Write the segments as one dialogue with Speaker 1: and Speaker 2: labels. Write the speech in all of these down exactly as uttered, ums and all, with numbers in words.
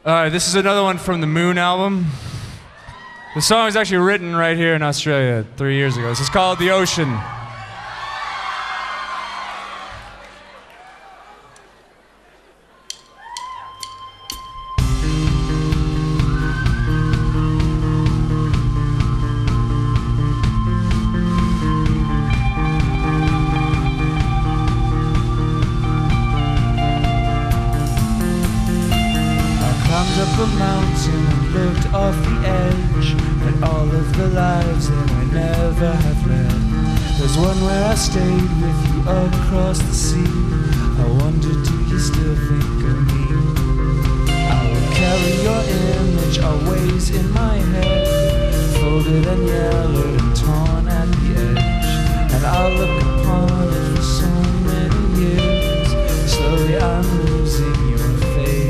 Speaker 1: All right, this is another one from the Moon album. The song was actually written right here in Australia three years ago. This is called The Ocean.
Speaker 2: Up a mountain and looked off the edge at all of the lives that I never have led. There's one where I stayed with you across the sea. I wonder, do you still think of me? I will carry your image always in my head, folded and yellowed and torn at the edge. And I'll look upon it for so many years. Slowly I'm losing your face.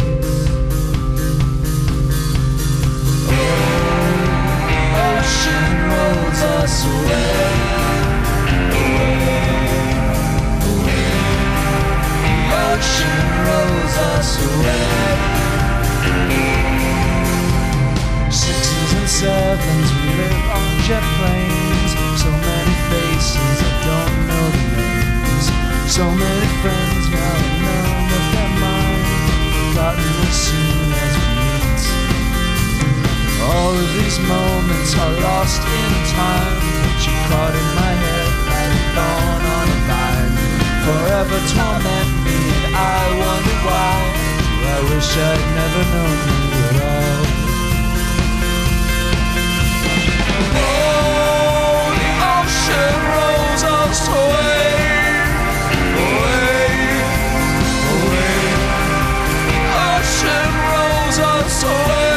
Speaker 2: Ocean rolls us away, away, away. The ocean rolls us away. Sixes and sevens, we live on jet planes. So many faces, I don't know the names. So many friends, now I know that they're mine. Forgotten as soon as we meet. All of these moments are lost in time. She caught in my head like a thorn on a vine. Forever torment me and I wonder why. I wish I'd never known you at all. Oh, the ocean rolls us away, away, away. The ocean rolls us away.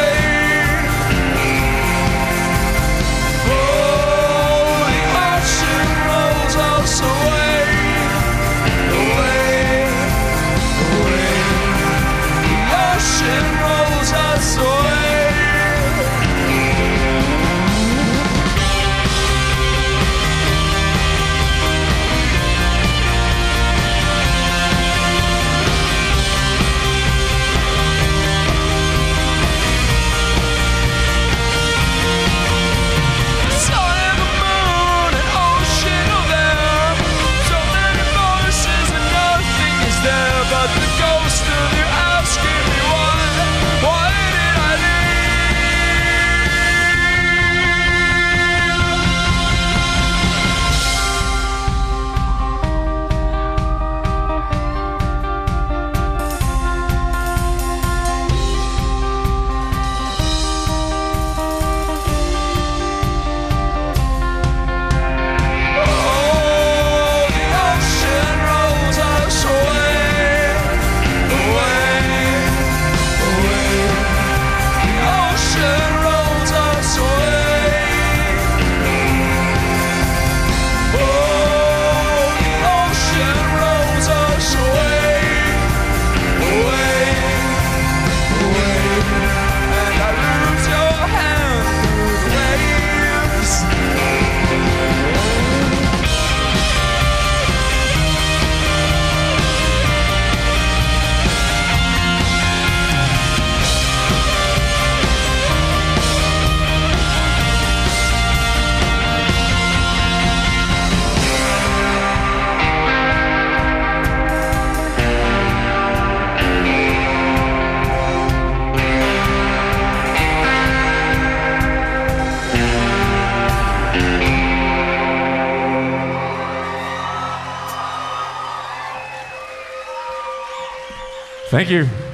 Speaker 1: Thank you.